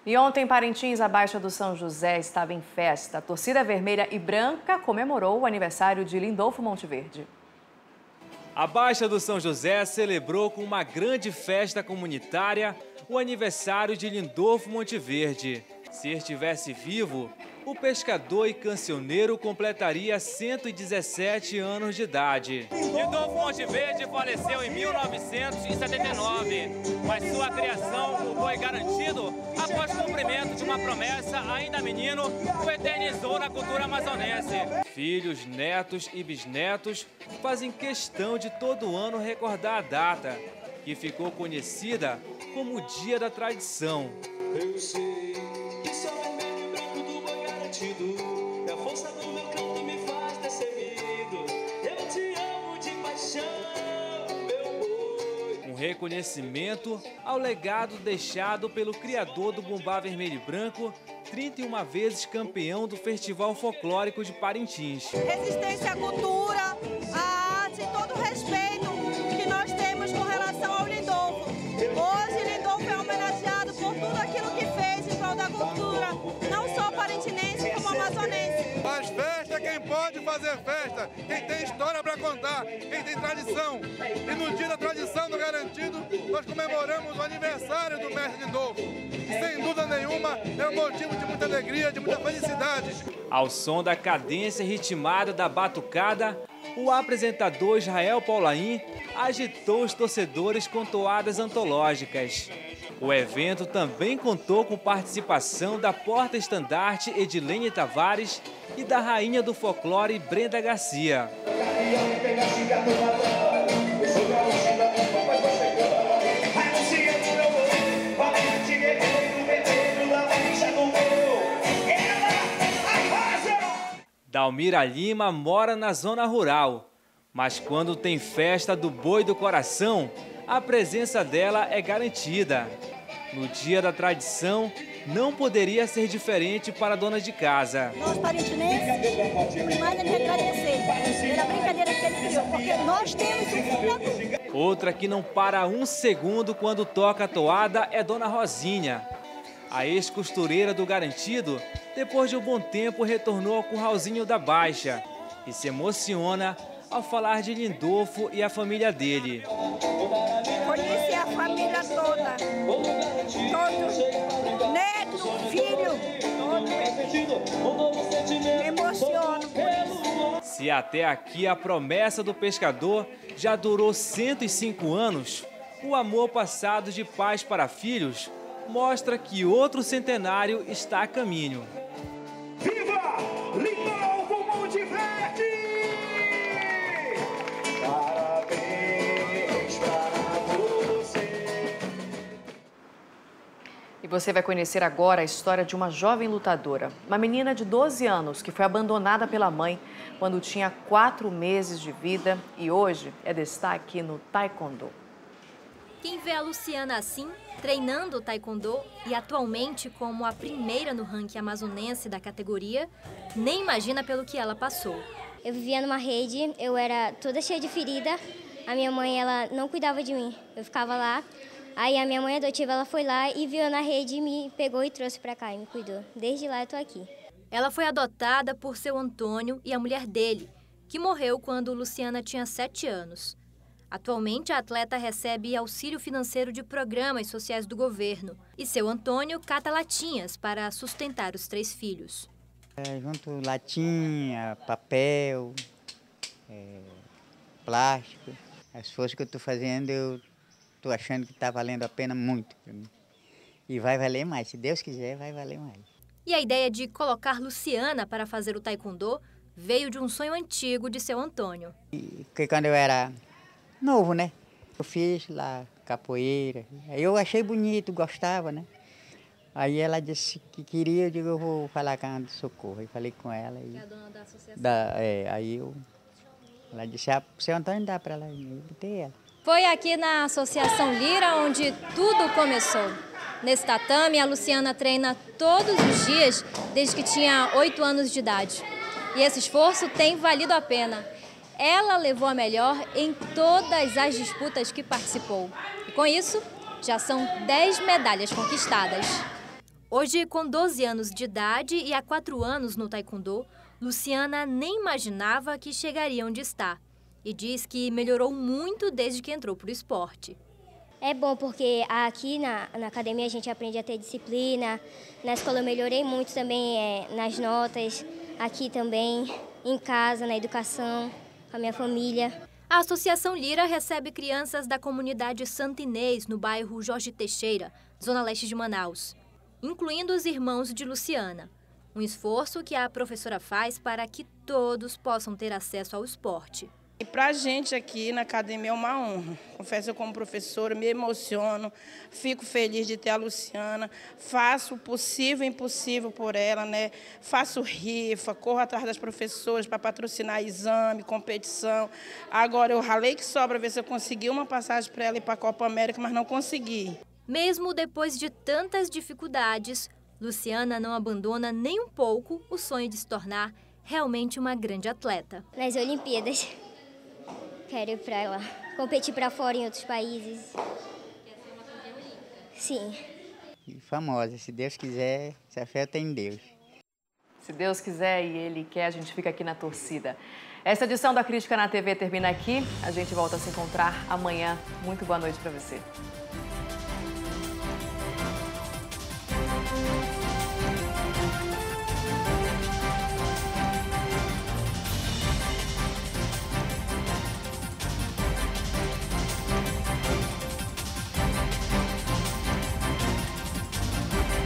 E ontem, em Parintins, a Baixa do São José estava em festa. A torcida vermelha e branca comemorou o aniversário de Lindolfo Monteverde. A Baixa do São José celebrou com uma grande festa comunitária o aniversário de Lindolfo Monteverde. Se estivesse vivo, o pescador e cancioneiro completaria 117 anos de idade. Lindolfo Monteverde faleceu em 1979, mas sua criação foi garantido após cumprimento de uma promessa ainda menino, o eternizou na cultura amazonense. Filhos, netos e bisnetos fazem questão de todo ano recordar a data, que ficou conhecida como o Dia da Tradição. Eu sei que sou vermelho e branco do boi garantido, e a força do meu canto me faz ter seguido. Eu te amo de paixão, meu boi. Um reconhecimento ao legado deixado pelo criador do bumbá vermelho e branco, 31 vezes campeão do Festival Folclórico de Parintins. Resistência à cultura, à arte e todo o respeito que nós temos com relação ao Lindolfo. Hoje, Lindolfo é homenageado por tudo aquilo que fez em prol da cultura, não só parintinense, como amazonense. Faz festa quem pode fazer festa, quem tem história para contar, quem tem tradição. E no dia da tradição do garantido, nós comemoramos o aniversário do mestre Lindolfo. E sem dúvida nenhuma, é um motivo de muita alegria, de muita felicidade. Ao som da cadência ritmada da batucada, o apresentador Israel Paulain agitou os torcedores com toadas antológicas. O evento também contou com participação da porta-estandarte Edilene Tavares e da rainha do folclore Brenda Garcia. Dalmira Lima mora na zona rural, mas quando tem festa do Boi do Coração, a presença dela é garantida. No dia da tradição, não poderia ser diferente para a dona de casa. Nós, parintinenses, temos mais a lhe agradecer pela brincadeira que ele criou, porque nós temos um fundador. Outra que não para um segundo quando toca a toada é Dona Rosinha. A ex-costureira do Garantido, depois de um bom tempo, retornou ao curralzinho da Baixa e se emociona ao falar de Lindolfo e a família dele. Conheci a família toda, todos, neto, filho, todos. Me emociono por isso. Se até aqui a promessa do pescador já durou 105 anos, o amor passado de pais para filhos mostra que outro centenário está a caminho. Viva Lindolfo Monteverde! Parabéns para você. E você vai conhecer agora a história de uma jovem lutadora. Uma menina de 12 anos que foi abandonada pela mãe quando tinha 4 meses de vida e hoje é destaque no taekwondo. Quem vê a Luciana assim, treinando o taekwondo e atualmente como a primeira no ranking amazonense da categoria, nem imagina pelo que ela passou. Eu vivia numa rede, eu era toda cheia de ferida, a minha mãe ela não cuidava de mim, eu ficava lá, aí a minha mãe adotiva ela foi lá e viu eu na rede, me pegou e trouxe pra cá e me cuidou. Desde lá eu tô aqui. Ela foi adotada por seu Antônio e a mulher dele, que morreu quando Luciana tinha 7 anos. Atualmente, a atleta recebe auxílio financeiro de programas sociais do governo e seu Antônio cata latinhas para sustentar os 3 filhos. Junto latinha, papel, plástico. As forças que eu estou fazendo, eu estou achando que está valendo a pena muito para mim. E vai valer mais, se Deus quiser, vai valer mais. E a ideia de colocar Luciana para fazer o taekwondo veio de um sonho antigo de seu Antônio. Porque quando eu era novo, né? Eu fiz lá capoeira. Aí eu achei bonito, gostava, né? Aí ela disse que queria, eu digo, eu vou falar com a Ana do Socorro. Aí falei com ela. E, que é a dona da associação. Ela disse, o seu Antônio dá para ela. Eu botei ela. Foi aqui na Associação Lira onde tudo começou. Nesse tatame, a Luciana treina todos os dias desde que tinha 8 anos de idade. E esse esforço tem valido a pena. Ela levou a melhor em todas as disputas que participou. E com isso, já são 10 medalhas conquistadas. Hoje, com 12 anos de idade e há 4 anos no taekwondo, Luciana nem imaginava que chegaria onde está. E diz que melhorou muito desde que entrou para o esporte. É bom porque aqui na academia a gente aprende a ter disciplina. Na escola eu melhorei muito também nas notas, aqui também, em casa, na educação, com a minha família. A Associação Lira recebe crianças da comunidade Santa Inês, no bairro Jorge Teixeira, zona leste de Manaus, incluindo os irmãos de Luciana. Um esforço que a professora faz para que todos possam ter acesso ao esporte. E para a gente aqui na academia é uma honra. Confesso, eu como professora me emociono, fico feliz de ter a Luciana, faço o possível e impossível por ela, né? Faço rifa, corro atrás das professoras para patrocinar exame, competição. Agora eu ralei que só para ver se eu consegui uma passagem para ela ir para a Copa América, mas não consegui. Mesmo depois de tantas dificuldades, Luciana não abandona nem um pouco o sonho de se tornar realmente uma grande atleta. Nas Olimpíadas. Quero ir para lá, competir para fora em outros países. Sim. E famosa, se Deus quiser, se a fé tem em Deus. Se Deus quiser e Ele quer, a gente fica aqui na torcida. Essa edição da Crítica na TV termina aqui. A gente volta a se encontrar amanhã. Muito boa noite para você.